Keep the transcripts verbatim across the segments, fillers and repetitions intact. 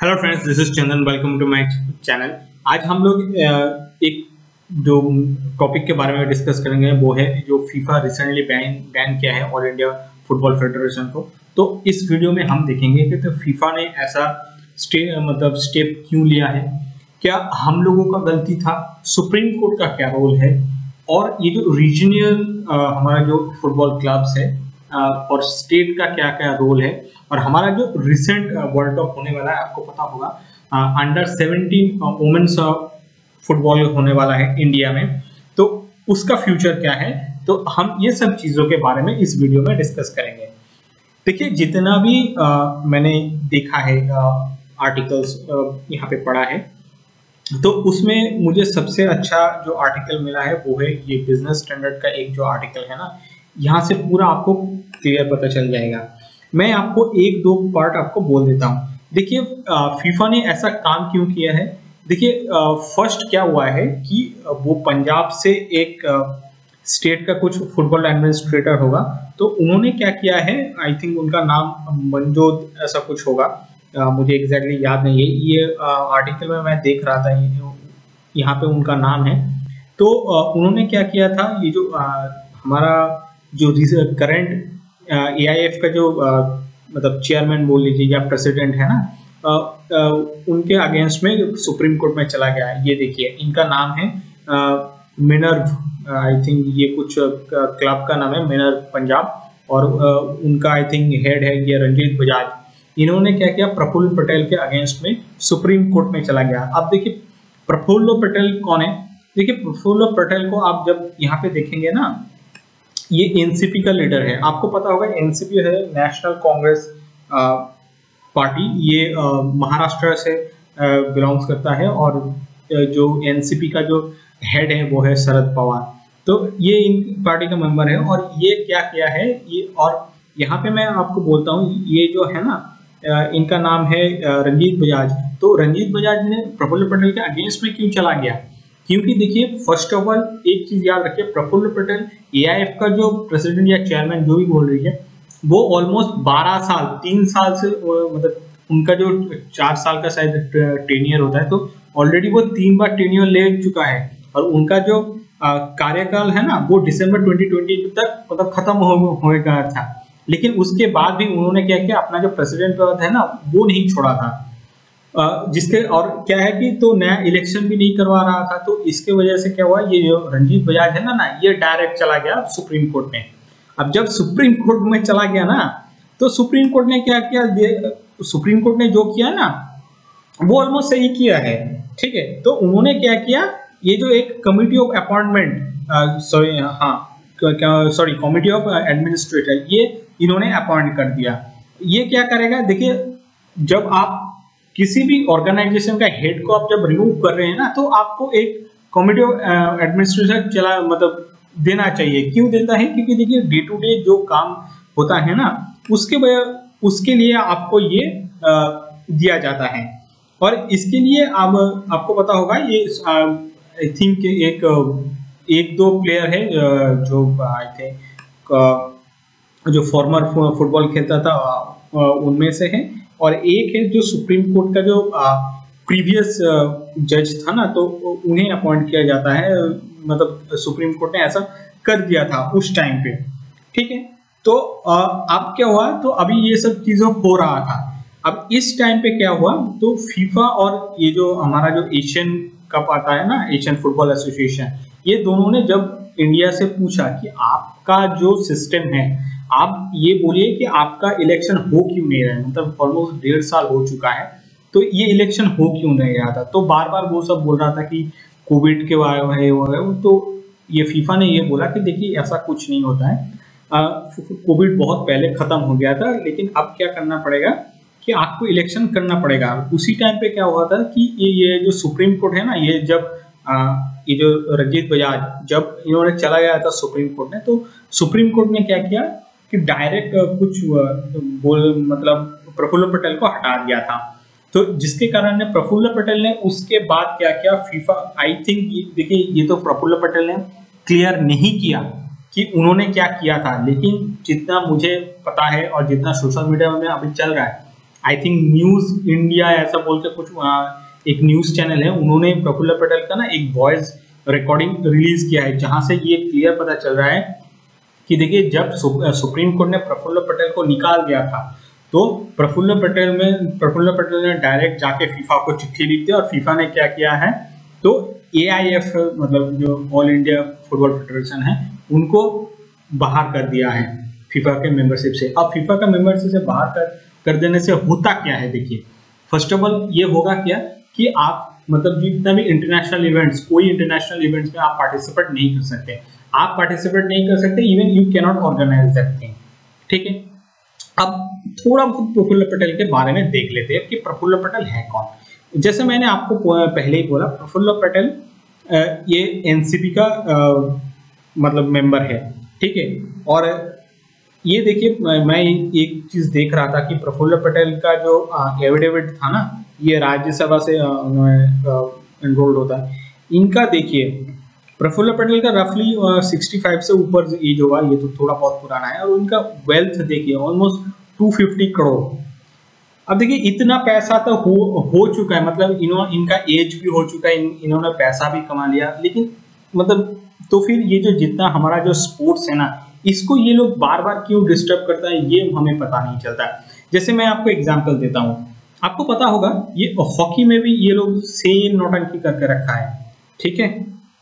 Hello friends, this is Chandan. Welcome to my channel. आज हम लोग एक जो टॉपिक के बारे में डिस्कस करेंगे वो है जो फीफा रिसेंटली बैन बैन किया है ऑल इंडिया फुटबॉल फेडरेशन को। तो इस वीडियो में हम देखेंगे कि तो फीफा ने ऐसा स्टे मतलब स्टेप क्यों लिया है, क्या हम लोगों का गलती था, सुप्रीम कोर्ट का क्या रोल है, और ये जो रीजनल हमारा जो फुटबॉल क्लब्स है और स्टेट का क्या क्या रोल है, और हमारा जो रिसेंट वर्ल्ड कप होने वाला है, आपको पता होगा अंडर सेवेंटीन वुमेन्स फुटबॉल होने वाला है इंडिया में, तो उसका फ्यूचर क्या है। तो हम ये सब चीज़ों के बारे में इस वीडियो में डिस्कस करेंगे। देखिए, जितना भी आ, मैंने देखा है आर्टिकल्स यहाँ पे पढ़ा है, तो उसमें मुझे सबसे अच्छा जो आर्टिकल मिला है वो है ये बिजनेस स्टैंडर्ड का एक जो आर्टिकल है ना, यहाँ से पूरा आपको क्लियर पता चल जाएगा। मैं आपको एक दो पार्ट आपको बोल देता हूँ। देखिए, फीफा ने ऐसा काम क्यों किया है। देखिए, फर्स्ट क्या हुआ है कि वो पंजाब से एक स्टेट का कुछ फुटबॉल एडमिनिस्ट्रेटर होगा, तो उन्होंने क्या किया है, आई थिंक उनका नाम मनजोत ऐसा कुछ होगा, आ, मुझे एग्जैक्टली याद नहीं है। ये आर्टिकल में मैं देख रहा था, यहाँ पे उनका नाम है। तो आ, उन्होंने क्या किया था, ये जो आ, हमारा जो करंट ए आई एफ का जो आ, मतलब चेयरमैन बोल लीजिए या प्रेसिडेंट है ना, आ, आ, उनके अगेंस्ट में सुप्रीम कोर्ट में चला गया है। ये देखिए, इनका नाम है मिनर्व, आई थिंक ये कुछ क्लब का नाम है मिनर्व पंजाब, और आ, उनका आई थिंक हेड है ये रंजीत बजाज। इन्होंने क्या किया, प्रफुल्ल पटेल के अगेंस्ट में सुप्रीम कोर्ट में चला गया। अब देखिए, प्रफुल्ल पटेल कौन है। देखिए, प्रफुल्ल पटेल को आप जब यहाँ पे देखेंगे ना, ये एनसीपी का लीडर है। आपको पता होगा एनसीपी है नेशनल कांग्रेस पार्टी, ये आ, महाराष्ट्र से बिलोंग्स करता है, और जो एनसीपी का जो हेड है वो है शरद पवार। तो ये इन पार्टी का मेंबर है, और ये क्या किया है ये, और यहाँ पे मैं आपको बोलता हूँ, ये जो है ना, इनका नाम है रंजीत बजाज। तो रंजीत बजाज ने प्रफुल्ल पटेल के अगेंस्ट में क्यों चला गया, क्योंकि देखिए, फर्स्ट ऑफ ऑल एक चीज याद रखिए, Praful Patel A I F का जो प्रेसिडेंट या चेयरमैन जो भी बोल रही है, वो ऑलमोस्ट बारह साल तीन साल से मतलब उनका जो चार साल का शायद टेन्योर होता है, तो ऑलरेडी वो तीन बार टेन्योर ले चुका है, और उनका जो कार्यकाल है ना वो दिसंबर ट्वेंटी ट्वेंटी तक मतलब खत्म हो होगा था। लेकिन उसके बाद भी उन्होंने क्या किया, अपना जो प्रेसिडेंट पद है ना वो नहीं छोड़ा था, जिसके और क्या है कि तो नया इलेक्शन भी नहीं करवा रहा था। तो इसके वजह से क्या हुआ, ये जो रंजीत बजाज है ना ना ये डायरेक्ट चला गया सुप्रीम कोर्ट में। अब जब सुप्रीम कोर्ट में चला गया ना, तो सुप्रीम कोर्ट ने क्या किया, सुप्रीम कोर्ट ने जो किया ना वो ऑलमोस्ट सही किया है, ठीक है। तो उन्होंने क्या किया, ये जो एक कमिटी ऑफ अपॉइंटमेंट सॉरी हाँ सॉरी कमिटी ऑफ एडमिनिस्ट्रेटर, ये इन्होंने अपॉइंट कर दिया। ये क्या करेगा, देखिए, जब आप किसी भी ऑर्गेनाइजेशन का हेड को आप जब रिमूव कर रहे हैं ना, तो आपको एक कमिटी ऑफ एडमिनिस्ट्रेशन चला मतलब देना चाहिए। क्यों देता है, क्योंकि देखिए डे टू डे जो काम होता है ना, उसके वजह उसके लिए आपको ये आ, दिया जाता है। और इसके लिए अब आपको पता होगा, ये आई थिंक एक एक दो प्लेयर है जो आई थिंक जो फॉर्मर फुटबॉल खेलता था उनमें से है, और एक है जो सुप्रीम कोर्ट का जो प्रीवियस जज था ना, तो उन्हें अपॉइंट किया जाता है। मतलब सुप्रीम कोर्ट ने ऐसा कर दिया था उस टाइम पे, ठीक है। तो अब क्या हुआ, तो अभी ये सब चीजें हो रहा था। अब इस टाइम पे क्या हुआ, तो फीफा और ये जो हमारा जो एशियन कप आता है ना, एशियन फुटबॉल एसोसिएशन, ये दोनों ने जब इंडिया से पूछा कि आपका जो सिस्टम है, आप ये बोलिए कि आपका इलेक्शन हो क्यों नहीं रहा है, मतलब ऑलमोस्ट डेढ़ साल हो चुका है, तो ये इलेक्शन हो क्यों नहीं रहा था। तो बार बार वो सब बोल रहा था कि कोविड के बारे में, तो ये फीफा ने ये बोला कि देखिए ऐसा कुछ नहीं होता है, कोविड बहुत पहले खत्म हो गया था, लेकिन अब क्या करना पड़ेगा कि आपको इलेक्शन करना पड़ेगा। उसी टाइम पे क्या हुआ था कि ये ये जो सुप्रीम कोर्ट है ना, ये जब आ, ये जो रंजीत बजाज जब इन्होंने चला गया था सुप्रीम कोर्ट में, तो सुप्रीम कोर्ट ने क्या किया कि डायरेक्ट कुछ बोल मतलब प्रफुल्ल पटेल को हटा दिया था। तो जिसके कारण ने प्रफुल्ल पटेल ने उसके बाद क्या किया, फीफा आई थिंक देखिए, ये तो प्रफुल्ल पटेल ने क्लियर नहीं किया कि उन्होंने क्या किया था, लेकिन जितना मुझे पता है और जितना सोशल मीडिया में अभी चल रहा है, आई थिंक न्यूज इंडिया ऐसा बोल के कुछ आ, एक न्यूज चैनल है, उन्होंने प्रफुल्ल पटेल का ना एक वॉइस रिकॉर्डिंग रिलीज किया है, जहां से ये क्लियर पता चल रहा है कि देखिए जब सुप्रीम कोर्ट ने प्रफुल्ल पटेल को निकाल दिया था, तो प्रफुल्ल पटेल में प्रफुल्ल पटेल ने डायरेक्ट जाके फीफा को चिट्ठी लिख दी, और फीफा ने क्या किया है, तो ए आई एफ मतलब जो ऑल इंडिया फुटबॉल फेडरेशन है, उनको बाहर कर दिया है फीफा के मेंबरशिप से। अब फीफा का मेंबरशिप से बाहर कर कर देने से होता क्या है, देखिए फर्स्ट ऑफ ऑल ये होगा क्या कि आप मतलब जितना भी इंटरनेशनल इवेंट्स, कोई इंटरनेशनल इवेंट्स में आप पार्टिसिपेट नहीं कर सकते, आप पार्टिसिपेट नहीं कर सकते, even you can not organize that thing, ठीक है। अब थोड़ा बहुत प्रफुल्ल पटेल के बारे में देख लेते हैं कि प्रफुल्ल पटेल है कौन। जैसे मैंने आपको पहले ही बोला, प्रफुल्ल पटेल ये एनसीपी का मतलब मेंबर है, ठीक है। और ये देखिए मैं एक चीज देख रहा था कि प्रफुल्ल पटेल का जो एफिडेविट था ना, ये राज्यसभा से एनरोल्ड होता है। इनका देखिए प्रफुल्ल पटेल का रफली पैंसठ से ऊपर एज होगा, ये तो थोड़ा बहुत पुराना है, और उनका वेल्थ देखिए ऑलमोस्ट दो सौ पचास करोड़। अब देखिए इतना पैसा तो हो हो चुका है, मतलब इन्हों इनका एज भी हो चुका है, इन, इन्होंने पैसा भी कमा लिया, लेकिन मतलब तो फिर ये जो जितना हमारा जो स्पोर्ट्स है ना, इसको ये लोग बार बार क्यों डिस्टर्ब करता है, ये हमें पता नहीं चलता। जैसे मैं आपको एग्जांपल देता हूँ, आपको पता होगा ये हॉकी में भी ये लोग सेम नौटंकी करके रखा है, ठीक है।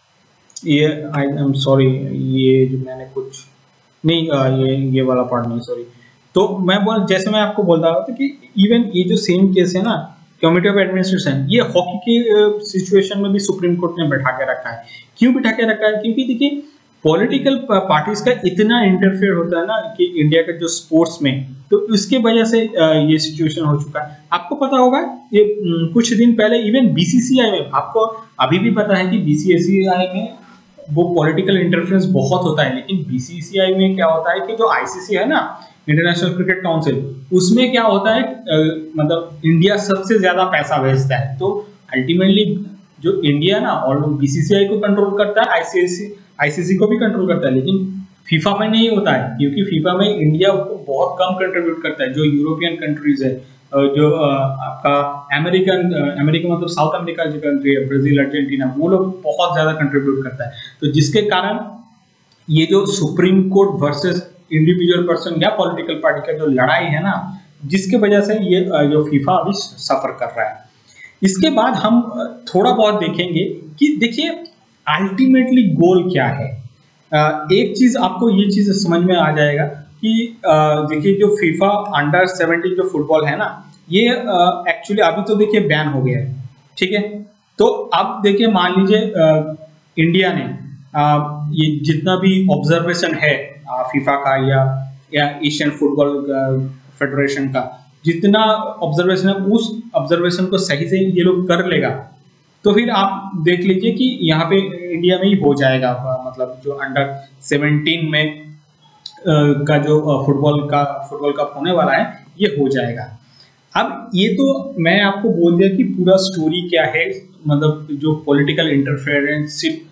ये आई एम सॉरी, ये जो मैंने कुछ नहीं आ, ये ये वाला पार्ट नहीं, सॉरी। तो मैं बोल जैसे मैं आपको बोल रहा था कि इवन ये जो सेम केस है ना, कमिटी ऑफ एडमिनिस्ट्रेशन, ये हॉकी के सिचुएशन में भी सुप्रीम कोर्ट ने बैठा के रखा है। क्यों बैठा के रखा है? क्योंकि देखिए पॉलिटिकल पार्टीज का इतना इंटरफेयर होता है ना कि इंडिया के जो स्पोर्ट्स में, तो इसके वजह से ये सिचुएशन हो चुका है। आपको पता होगा ये कुछ दिन पहले इवन बीसीसीआई में, आपको अभी भी पता है कि बीसीसीआई में वो पॉलिटिकल इंटरफेरेंस बहुत होता है, लेकिन बीसीसीआई में क्या होता है कि जो आईसीसी है ना, इंटरनेशनल क्रिकेट काउंसिल, उसमें क्या होता है आ, मतलब इंडिया सबसे ज्यादा पैसा भेजता है, तो अल्टीमेटली जो इंडिया ना और बीसीसीआई को कंट्रोल करता है, आईसीसी आईसीसी को भी कंट्रोल करता है, लेकिन फीफा में नहीं होता है, क्योंकि फीफा में इंडिया को बहुत कम कंट्रीब्यूट करता है। जो यूरोपियन कंट्रीज है, जो आपका अमेरिकन अमेरिका मतलब साउथ अमेरिका जो कंट्री है, ब्राजील, अर्जेंटीना, वो लोग बहुत ज्यादा कंट्रीब्यूट करता है। तो जिसके कारण ये जो supreme court versus individual person या पॉलिटिकल पार्टी का जो लड़ाई है ना, जिसके वजह से ये जो फीफा अभी सफर कर रहा है। इसके बाद हम थोड़ा बहुत देखेंगे कि देखिए अल्टीमेटली गोल क्या है। एक चीज आपको ये चीज समझ में आ जाएगा कि देखिए जो फीफा अंडर सेवेंटीन जो फुटबॉल है ना, ये एक्चुअली अभी तो देखिए बैन हो गया है, ठीक है। तो अब देखिए मान लीजिए इंडिया ने आ, ये जितना भी ऑब्जर्वेशन है फीफा का या या एशियन फुटबॉल फेडरेशन का, जितना ऑब्जर्वेशन है, उस ऑब्जर्वेशन को सही से ये लोग कर लेगा, तो फिर आप देख लीजिए कि यहाँ पे इंडिया में ही हो जाएगा, मतलब जो अंडर सेवेंटीन में का जो फुटबॉल का फुटबॉल कप होने वाला है, ये हो जाएगा। अब ये तो मैं आपको बोल दिया कि पूरा स्टोरी क्या है, मतलब जो पॉलिटिकल इंटरफेरेंसशिप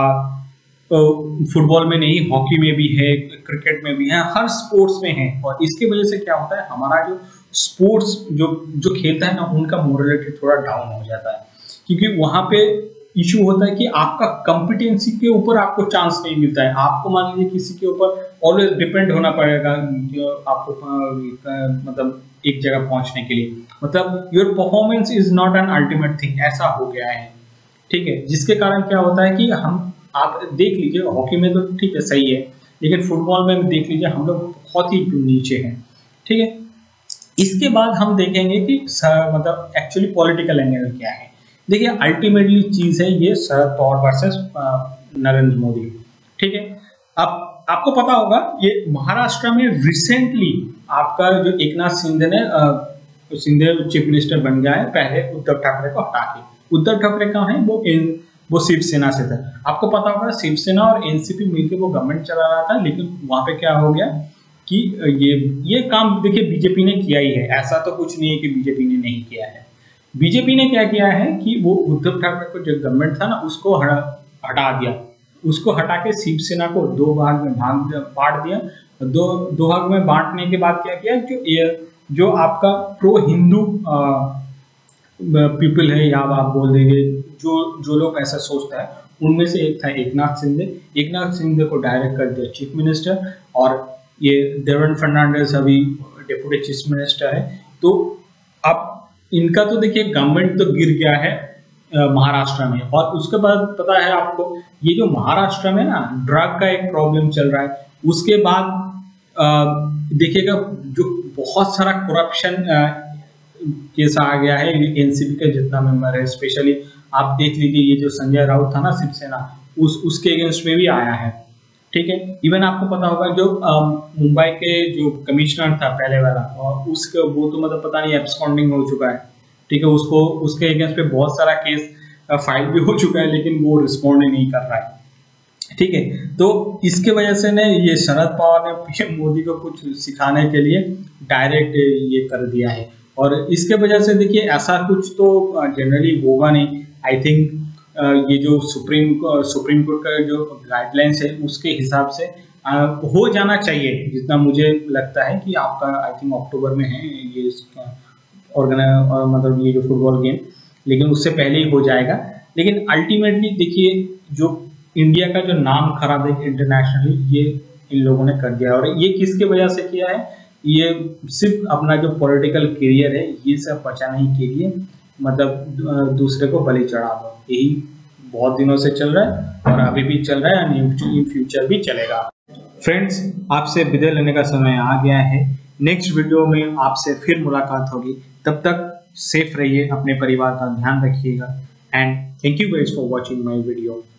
फुटबॉल में नहीं, हॉकी में भी है, क्रिकेट में भी है, हर स्पोर्ट्स में है। और इसके वजह से क्या होता है, हमारा जो स्पोर्ट्स जो जो खेलता है ना, उनका मोरलिटी थोड़ा डाउन हो जाता है, क्योंकि वहां पे इशू होता है कि आपका कॉम्पिटेंसी के ऊपर आपको चांस नहीं मिलता है। आपको मान लीजिए किसी के ऊपर ऑलवेज डिपेंड होना पड़ेगा आपको मतलब एक जगह पहुंचने के लिए, मतलब your performance is not an ultimate thing, ऐसा हो गया है, ठीक है। जिसके कारण क्या होता है कि हम आप देख लीजिए हॉकी में तो ठीक है सही है, लेकिन फुटबॉल में देख लीजिए हम लोग बहुत ही नीचे हैं, ठीक है। इसके बाद हम देखेंगे कि मतलब एक्चुअली पॉलिटिकल एंगल क्या है। देखिए अल्टीमेटली चीज है ये शरद पवार वर्सेस नरेंद्र मोदी, ठीक है। अब आपको पता होगा ये महाराष्ट्र में रिसेंटली आपका जो एकनाथ शिंदे ने शिंदे चीफ मिनिस्टर बन गया है, पहले उद्धव ठाकरे को हटा के। उद्धव ठाकरे कहाँ है, वो वो शिवसेना से था। आपको पता होगा शिवसेना और एनसीपी मिलकर वो गवर्नमेंट चला रहा था, लेकिन वहां पे क्या हो गया कि ये ये काम देखिए बीजेपी ने किया ही है, ऐसा तो कुछ नहीं है कि बीजेपी ने नहीं किया है। बीजेपी ने क्या किया है कि वो उद्धव ठाकरे को जो गवर्नमेंट था ना, उसको हटा दिया, उसको हटा के शिवसेना को दो भाग में भाग बांट दिया। दो दो भाग में बांटने के बाद क्या किया, जो जो आपका प्रो हिंदू पीपल है, या आप बोल देंगे जो जो लोग ऐसा सोचता है, उनमें से एक था एकनाथ शिंदे। एकनाथ शिंदे को डायरेक्ट कर दिया चीफ मिनिस्टर, और ये देवेंद्र फर्नांडिस अभी डिप्यूटी चीफ मिनिस्टर है। तो अब इनका तो देखिए गवर्नमेंट तो गिर गया है महाराष्ट्र में, और उसके बाद पता है आपको ये जो महाराष्ट्र में ना ड्रग का एक प्रॉब्लम चल रहा है, उसके बाद देखिएगा जो बहुत सारा करप्शन केस आ गया है एनसीपी के जितना मेंबर है, स्पेशली आप देख लीजिए ये जो संजय राउत था ना शिवसेना, उस उसके अगेंस्ट में भी आया है, ठीक है। इवन आपको पता होगा जो मुंबई के जो कमिश्नर था पहले वाला, और उसके वो तो मतलब पता नहीं एब्सकॉन्डिंग हो चुका है, ठीक है। उसको उसके अगेंस्ट पे बहुत सारा केस फाइल भी हो चुका है, लेकिन वो रिस्पॉन्ड ही नहीं कर रहा है, ठीक है। तो इसके वजह से ना ये शरद पवार ने पीएम मोदी को कुछ सिखाने के लिए डायरेक्ट ये कर दिया है, और इसके वजह से देखिए ऐसा कुछ तो जनरली होगा नहीं। आई थिंक ये जो सुप्रीम सुप्रीम कोर्ट का जो गाइडलाइंस है उसके हिसाब से हो जाना चाहिए, जितना मुझे लगता है कि आपका आई थिंक अक्टूबर में है ये ऑर्गेनाइज मतलब ये जो फुटबॉल गेम, लेकिन उससे पहले ही हो जाएगा। लेकिन अल्टीमेटली देखिए जो इंडिया का जो नाम खराब है इंटरनेशनली, ये इन लोगों ने कर दिया, और ये किसके वजह से किया है, ये सिर्फ अपना जो पॉलिटिकल करियर है ये सब बचाने के लिए, मतलब दूसरे को बलि चढ़ा दो, यही बहुत दिनों से चल रहा है और अभी भी चल रहा है, इन फ्यूचर भी चलेगा। फ्रेंड्स, आपसे विदाई लेने का समय आ गया है। नेक्स्ट वीडियो में आपसे फिर मुलाकात होगी, तब तक सेफ रहिए, अपने परिवार का ध्यान रखिएगा, and thank you guys for watching my video.